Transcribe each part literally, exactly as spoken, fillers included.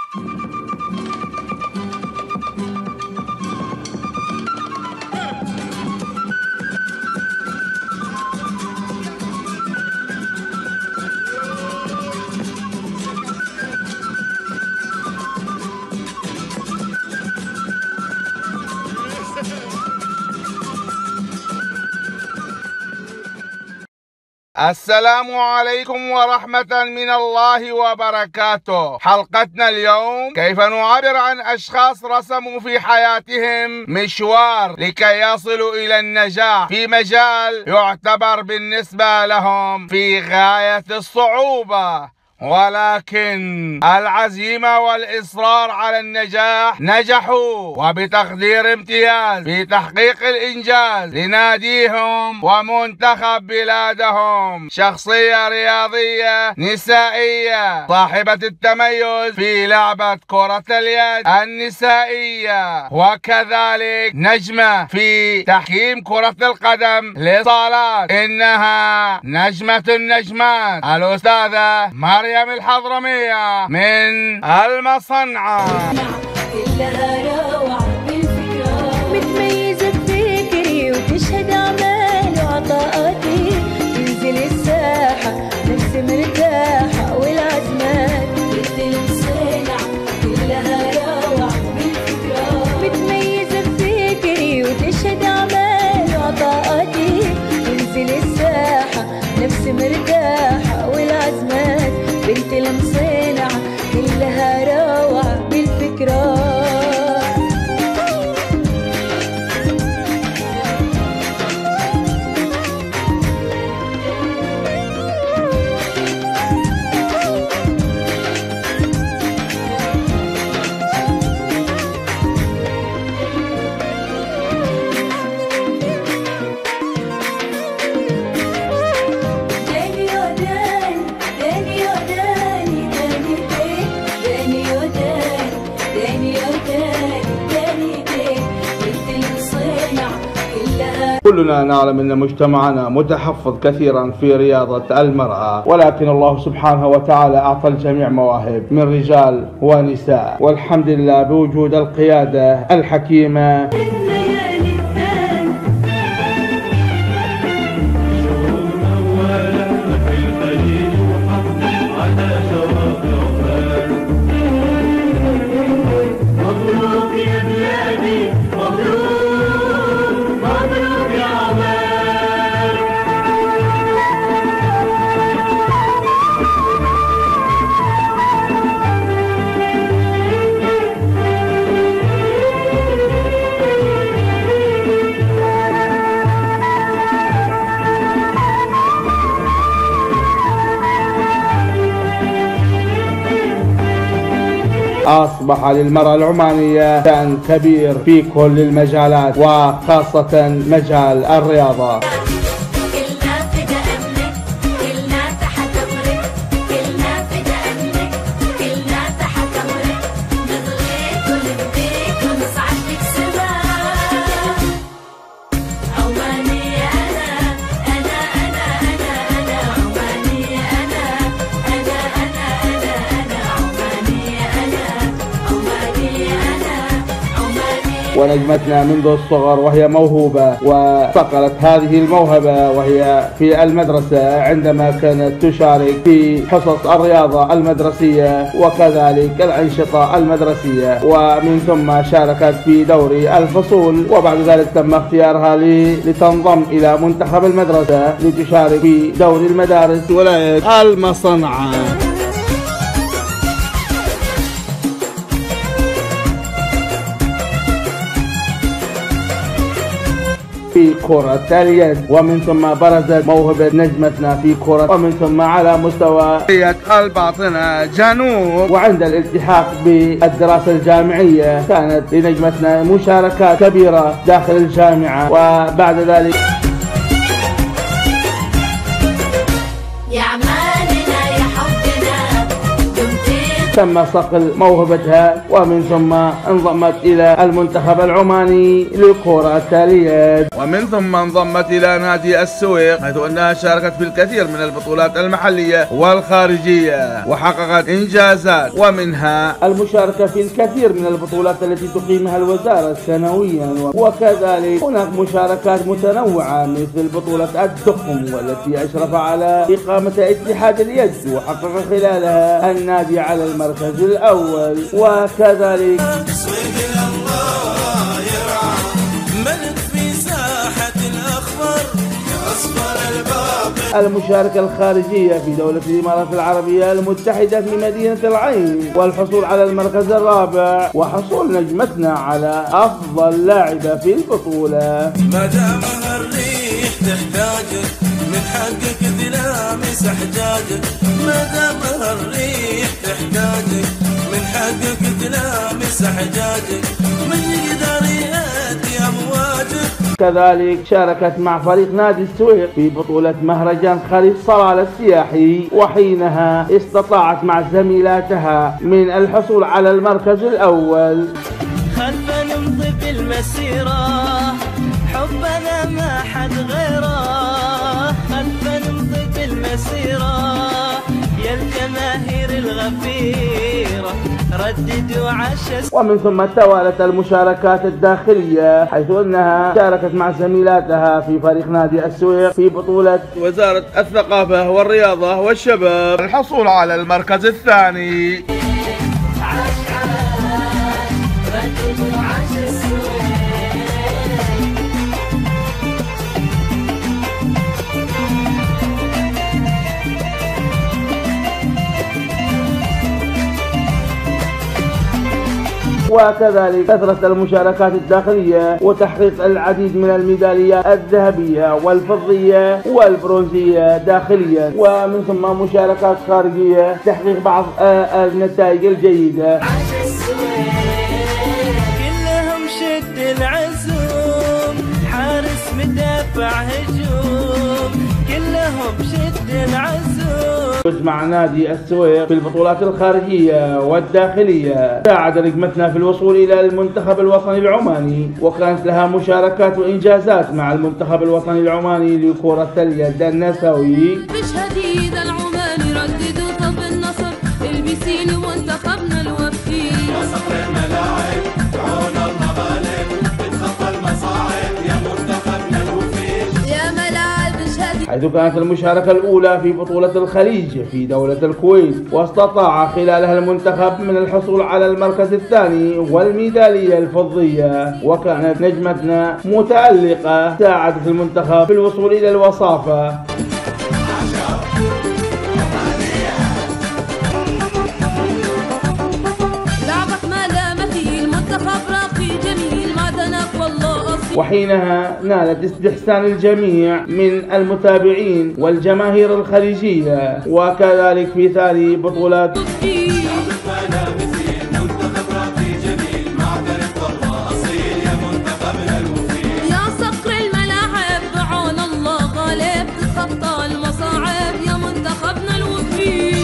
السلام عليكم ورحمة من الله وبركاته. حلقتنا اليوم كيف نعبر عن أشخاص رسموا في حياتهم مشوار لكي يصلوا إلى النجاح في مجال يعتبر بالنسبة لهم في غاية الصعوبة، ولكن العزيمة والإصرار على النجاح نجحوا وبتقدير امتياز في تحقيق الإنجاز لناديهم ومنتخب بلادهم. شخصية رياضية نسائية صاحبة التميز في لعبة كرة اليد النسائية، وكذلك نجمة في تحكيم كرة القدم للصالات. إنها نجمة النجمات الأستاذة مريم الحضرمية من المصنعة. كلها روعة بالفكرة، متميزة بفكري وتشهد أعمال وعطاءاتي. تنزل الساحة نفسي مرتاحة والعزمات بنت المصنع. كلها روعة بالفكرة، متميزة بفكري وتشهد أعمال وعطاءاتي. تنزل الساحة نفسي مرتاحة والعزمات بنت المصنعة. كلها روعة بالفكرة. كلنا نعلم أن مجتمعنا متحفظ كثيرا في رياضة المرأة، ولكن الله سبحانه وتعالى أعطى الجميع مواهب من رجال ونساء، والحمد لله بوجود القيادة الحكيمة. أصبح للمرأة العمانية شأن كبير في كل المجالات وخاصة مجال الرياضة. ونجمتنا منذ الصغر وهي موهوبة، وصقلت هذه الموهبة وهي في المدرسة عندما كانت تشارك في حصص الرياضة المدرسية وكذلك الأنشطة المدرسية، ومن ثم شاركت في دوري الفصول، وبعد ذلك تم اختيارها لتنضم إلى منتخب المدرسة لتشارك في دوري المدارس ولاية المصنعة. في كرة اليد، ومن ثم برزت موهبة نجمتنا في كرة، ومن ثم على مستوى الباطنة جنوب. وعند الالتحاق بالدراسة الجامعية كانت لنجمتنا مشاركات كبيرة داخل الجامعة، وبعد ذلك يا عماننا يا حبنا دمتي تم صقل موهبتها، ومن ثم انضمت إلى المنتخب العماني لكرة اليد، ومن ثم انضمت إلى نادي السويق، حيث أنها شاركت في الكثير من البطولات المحلية والخارجية وحققت إنجازات، ومنها المشاركة في الكثير من البطولات التي تقيمها الوزارة سنويا، وكذلك هناك مشاركات متنوعة مثل بطولة الدخم والتي أشرف على إقامة اتحاد اليد وحقق خلالها النادي على المركز الأول، وكذلك المشاركة الخارجية في دولة الإمارات العربية المتحدة في مدينة العين والحصول على المركز الرابع، وحصول نجمتنا على أفضل لاعبة في البطولة. ما دامها الريح تحتاجك من حقك تلامس احجاجك، ما دامها الريح تحتاجك من حقك تلامس احجاجك، من يقدر يأتي أمواجك. كذلك شاركت مع فريق نادي السويق في بطولة مهرجان خليج صلالة السياحي، وحينها استطاعت مع زميلاتها من الحصول على المركز الأول. خلف نمضي في المسيرة حبنا ما حد غيره، خلف نمضي في المسيرة يا الجماهير الغفيرة رددوا عشس. ومن ثم توالت المشاركات الداخلية، حيث أنها شاركت مع زميلاتها في فريق نادي السويق في بطولة وزارة الثقافة والرياضة والشباب الحصول على المركز الثاني. وكذلك كثرت المشاركات الداخلية وتحقيق العديد من الميداليات الذهبية والفضية والبرونزية داخليا، ومن ثم مشاركات خارجية تحقيق بعض النتائج الجيدة. كلهم شد العزوم حارس مدافع هجوم، كلهم شد العزوم. مع نادي السويق في البطولات الخارجية والداخلية، ساعد نجمتنا في الوصول إلى المنتخب الوطني العماني، وكانت لها مشاركات وإنجازات مع المنتخب الوطني العماني لكرة اليد النسوي. بشهديد العماني رددوا طب النصر البسي لمنتخبنا الوفي، يا صقر الملاعب تعون المغالب بتخطى المصاعب يا منتخبنا الوفي، يا ملاعب شهدي. حيث كانت المشاركة الأولى في بطولة الخليج في دولة الكويت، واستطاع خلالها المنتخب من الحصول على المركز الثاني والميدالية الفضية، وكانت نجمتنا متألقة ساعدت المنتخب في الوصول إلى الوصافة. وحينها نالت استحسان الجميع من المتابعين والجماهير الخليجية، وكذلك في ثاني بطولات يا صقر الملاعب بعون الله غالب تتخطى المصاعب يا منتخبنا الوفي.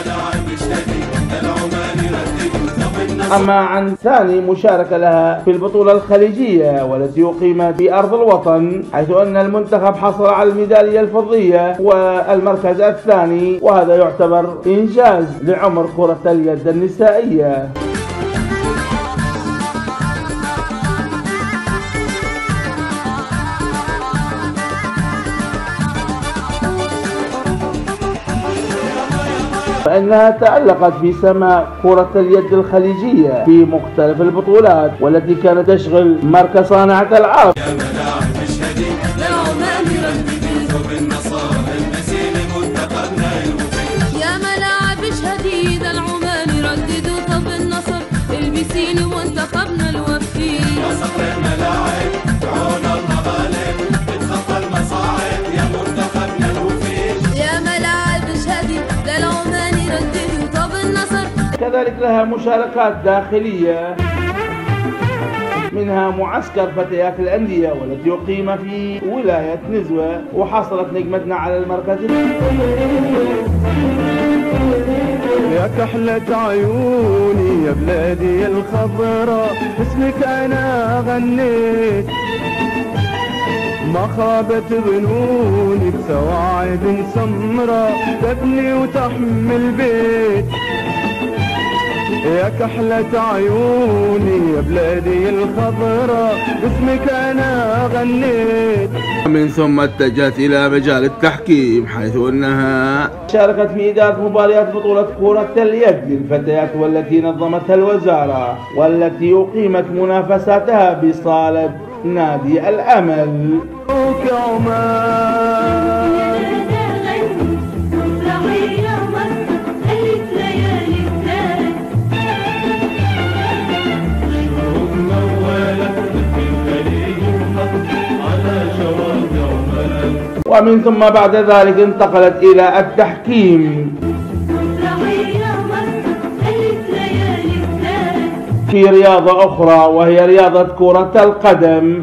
أما عن ثاني مشاركة لها في البطولة الخليجية والتي أقيمت في أرض الوطن، حيث أن المنتخب حصل على الميدالية الفضية والمركز الثاني، وهذا يعتبر إنجاز لعمر كرة اليد النسائية. فإنها تألقت في سماء كرة اليد الخليجية في مختلف البطولات، والتي كانت تشغل مركز صانعة ألعاب. يا ملاعب اشهدي للعماني رددوا بالنصر البسي لمنتخبنا الوفي، يا ملاعب شهدي للعماني رددوا طب النصر البسي لمنتخبنا الوفي، يا صقر الملاعب تعون المغالب بتخطى المصاعب يا منتخبنا الوفي، يا ملاعب شهدي للعماني رددوا طب النصر. كذلك لها مشاركات داخلية، منها معسكر فتيات الأندية والتي أقيم في ولاية نزوة، وحصلت نجمتنا على المركز يا كحلة عيوني يا بلادي الخضراء اسمك انا غنيت، ما خابت بنوني بسواعد سمراء تبني وتحمل بيت. يا كحلة عيوني يا بلادي الخضراء باسمك انا غنيت. من ثم اتجهت إلى مجال التحكيم، حيث أنها شاركت في إدارة مباريات بطولة كرة اليد للفتيات والتي نظمتها الوزارة، والتي أقيمت منافساتها بصالة نادي الأمل. ومن ثم بعد ذلك انتقلت إلى التحكيم في رياضة أخرى وهي رياضة كرة القدم.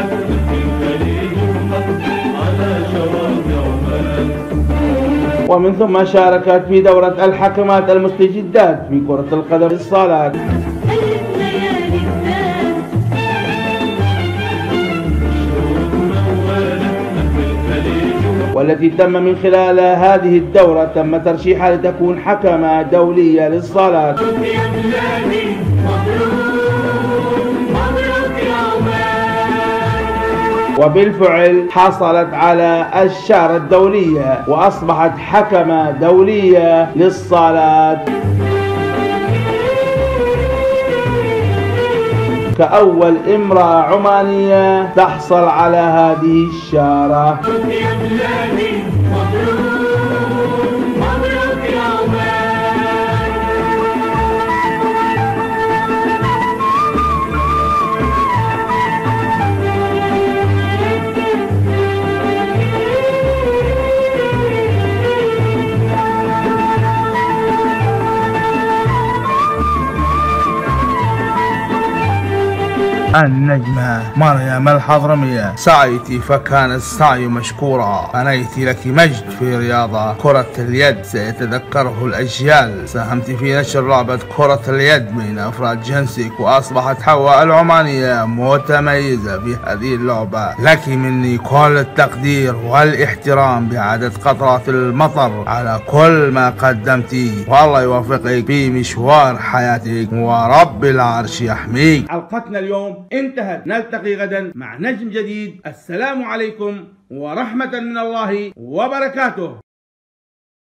ومن ثم شاركت في دورة الحكمات المستجدات في كرة القدم في الصالات، والتي تم من خلال هذه الدورة تم ترشيحها لتكون حكمة دولية للصالات. وبالفعل حصلت على الشارة الدولية وأصبحت حكمة دولية للصالات كأول امرأة عمانية تحصل على هذه الشارة. النجمة مريم الحضرمية، سعيت فكان السعي مشكورا، بنيت لك مجد في رياضة كرة اليد سيتذكره الأجيال. ساهمت في نشر لعبة كرة اليد بين أفراد جنسك، وأصبحت حواء العمانية متميزة في هذه اللعبة. لك مني كل التقدير والاحترام بعدد قطرات المطر على كل ما قدمتي، والله يوفقك في مشوار حياتك ورب العرش يحميك. حلقتنا اليوم انتهت، نلتقي غدا مع نجم جديد. السلام عليكم ورحمة من الله وبركاته.